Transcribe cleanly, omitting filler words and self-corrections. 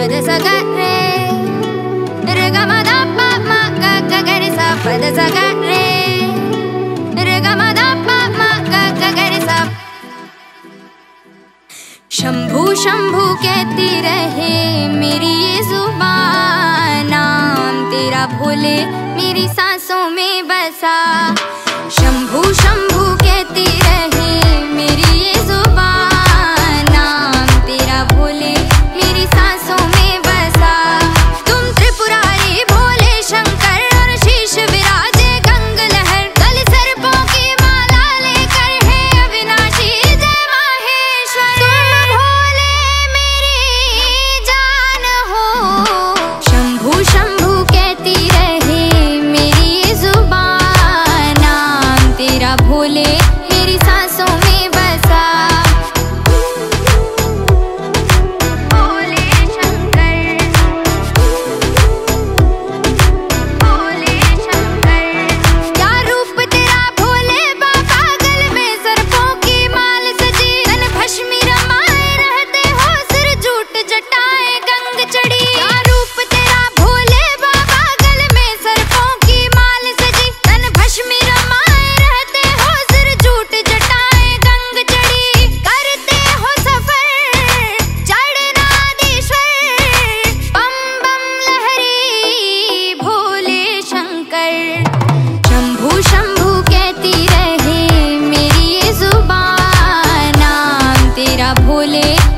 पद सा ग रे रे ग म ध प म ग ग ग रे सा पद सा ग रे रे ग म ध प म ग ग ग रे सा। शंभू शंभू कहती रहे मेरी ये जुबान, नाम तेरा भोले मेरी सांसों में बसा। शंभू शंभू कहती रहे मेरी ये जुबान, नाम तेरा भोले मेरी सांसों में बसा। तुम त्रिपुरारी भोले शंकर और शीश विराजे गंग लहर, गल सर्पों की माला लेकर है अविनाशी जय माहेश्वर। तुम भोले मेरी जान हो। शंभू शंभू कहती रहे मेरी ये जुबान, नाम तेरा भोले मेरी सांसों में बसा। भोले शंकर भोले शंकर, क्या रूप तेरा भोले बाबा, गल में सर्पों की माल सजी, तन भस्मी रमाए रहते हो, सिर जूट जटाए गंग चढ़ी। क्या रूप तेरा भोले बाबा, गल में सर्पों की माल सजी, तन भस्मी रमाए रहते हो, सिर जूट जटाए गंग चढ़ी। करते हो सफर चढ़नादीश्वर, बम बम लहरी भोले शंकर। शंभू शंभू कहती रहे मेरी ये जुबान, नाम तेरा भोले